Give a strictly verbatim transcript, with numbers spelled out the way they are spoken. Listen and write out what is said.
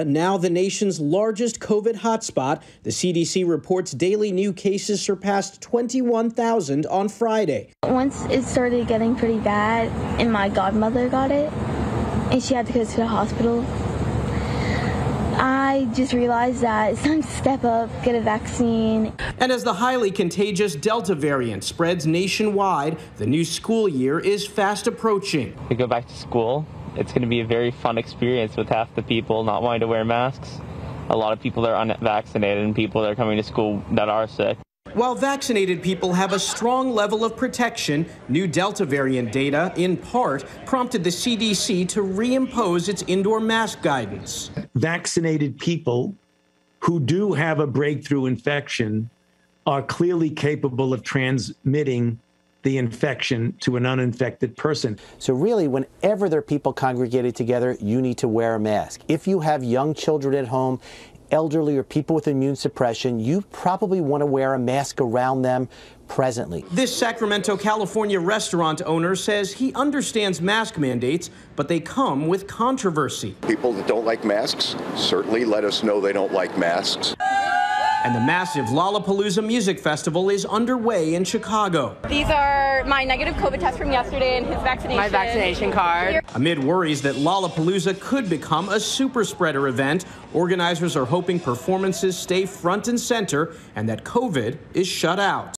Now the nation's largest COVID hotspot, the C D C reports daily new cases surpassed twenty-one thousand on Friday. Once it started getting pretty bad and my godmother got it and she had to go to the hospital, I just realized that it's time to step up, get a vaccine. And as the highly contagious Delta variant spreads nationwide, the new school year is fast approaching. We go back to school. It's going to be a very fun experience with half the people not wanting to wear masks. A lot of people are unvaccinated and people that are coming to school that are sick. While vaccinated people have a strong level of protection, new Delta variant data, in part, prompted the C D C to reimpose its indoor mask guidance. Vaccinated people who do have a breakthrough infection are clearly capable of transmitting the infection to an uninfected person. So really, whenever there are people congregated together, you need to wear a mask. If you have young children at home, elderly or people with immune suppression, you probably want to wear a mask around them presently. This Sacramento, California restaurant owner says he understands mask mandates, but they come with controversy. People that don't like masks certainly let us know they don't like masks. And the massive Lollapalooza Music Festival is underway in Chicago. These are my negative COVID test from yesterday and his vaccination. My vaccination card. Amid worries that Lollapalooza could become a super spreader event, organizers are hoping performances stay front and center and that COVID is shut out.